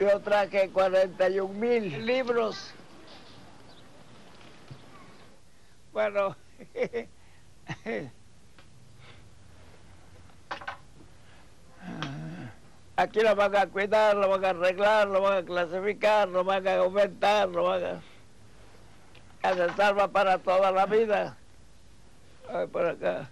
Yo traje 41,000 libros. Bueno, aquí lo van a cuidar, lo van a arreglar, lo van a clasificar, lo van a aumentar, lo van a se salva para toda la vida. Ay, por acá.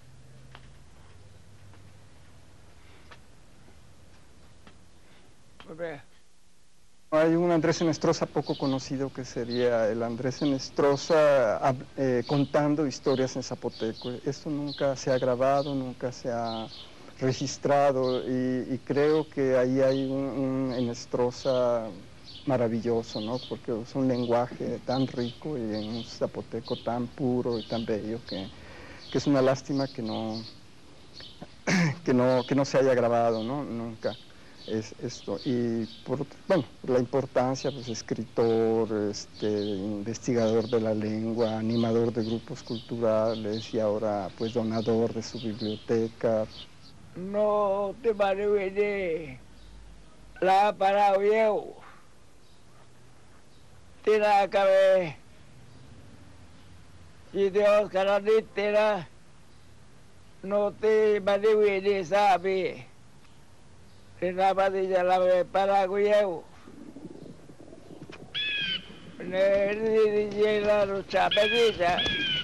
Muy bien. Hay un Andrés Enestrosa poco conocido que sería el Andrés Enestrosa contando historias en zapoteco. Esto nunca se ha grabado, nunca se ha registrado y creo que ahí hay un Enestrosa maravilloso, ¿no? Porque es un lenguaje tan rico y en un zapoteco tan puro y tan bello que es una lástima que no se haya grabado, ¿no? Nunca. Es esto y bueno, la importancia, pues escritor, investigador de la lengua, animador de grupos culturales y ahora pues donador de su biblioteca. No te maravillé, la para viejo, tira a cabeza, y Dios caranitera, no te maravillé, sabe. La padilla la ve para Guyeo. Le la lucha pedilla.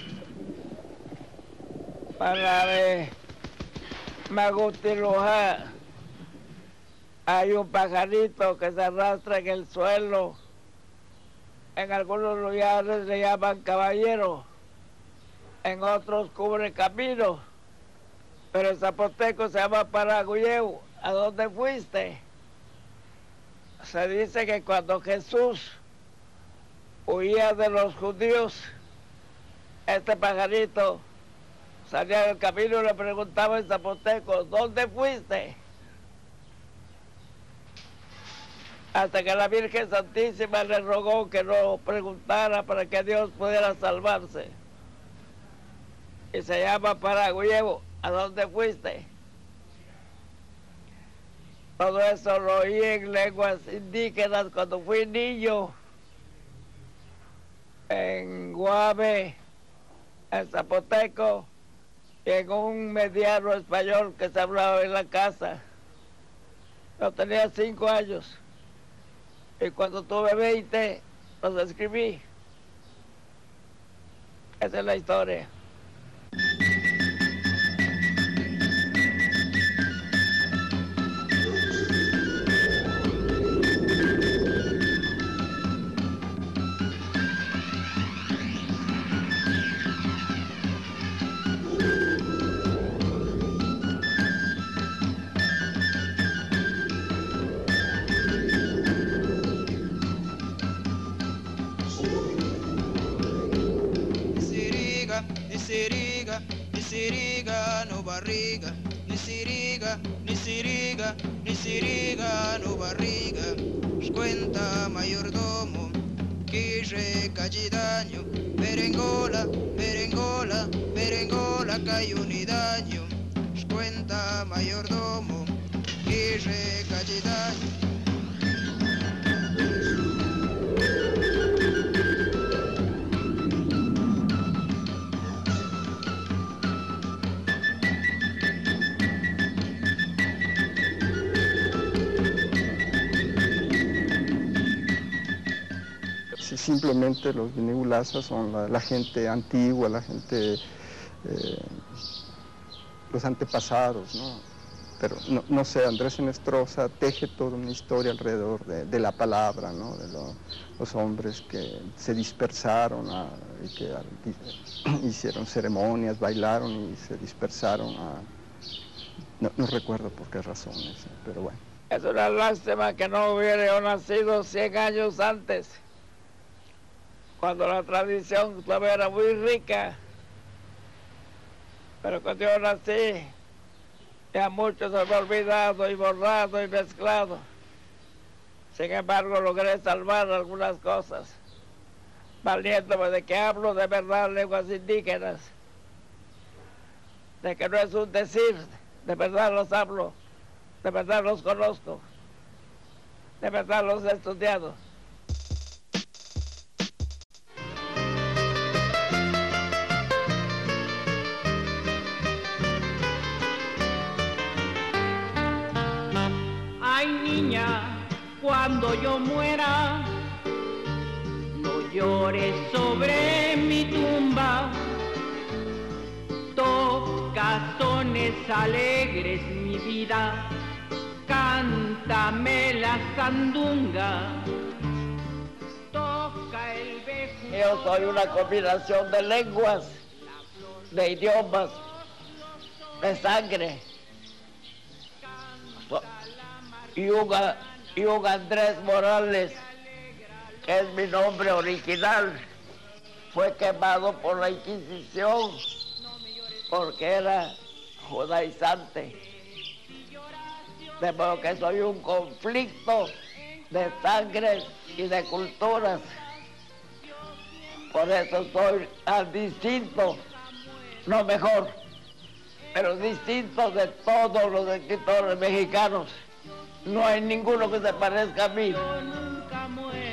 Para ver. Magotiloja. Hay un pajarito que se arrastra en el suelo. En algunos lugares le llaman caballero. En otros cubre camino. Pero el zapoteco se llama Paragüeyeu. ¿A dónde fuiste? Se dice que cuando Jesús huía de los judíos, este pajarito salía del camino y le preguntaba en zapoteco, ¿dónde fuiste? Hasta que la Virgen Santísima le rogó que no preguntara para que Dios pudiera salvarse. Y se llama Paragüeyeu. ¿A dónde fuiste? Todo eso lo oí en lenguas indígenas cuando fui niño, en Guave, en zapoteco, y en un mediano español que se hablaba en la casa. Yo tenía 5 años, y cuando tuve 20, los escribí. Esa es la historia. Nisiriga no barriga, nisiriga, nisiriga, nisiriga no barriga. Cuenta mayordomo, quirre callidaño, berengola, berengola, berengola cayunidaño. Cuenta mayordomo, quirre callidaño. Simplemente los vinigulazas son la gente antigua, la gente, los antepasados, ¿no? Pero no sé, Andrés Enestrosa teje toda una historia alrededor de la palabra, ¿no? De los hombres que se dispersaron y que hicieron ceremonias, bailaron y se dispersaron no recuerdo por qué razones, pero bueno. Es una lástima que no hubiera nacido 100 años antes, cuando la tradición todavía era muy rica. Pero cuando yo nací, ya mucho se me ha olvidado y borrado y mezclado. Sin embargo, logré salvar algunas cosas, valiéndome de que hablo de verdad lenguas indígenas, de que no es un decir, de verdad los hablo, de verdad los conozco. debe estarlos estudiando. Ay, niña, cuando yo muera, no llores sobre mi tumba. Toca sones alegres, mi vida, cántame la sandunga. Toca el bejuco. Yo soy una combinación de lenguas, de idiomas, de sangre. Y un Andrés Morales, que es mi nombre original, fue quemado por la Inquisición porque era judaizante. De modo que soy un conflicto de sangre y de culturas. Por eso soy distinto, no mejor, pero distinto de todos los escritores mexicanos. No hay ninguno que se parezca a mí. Yo nunca muero.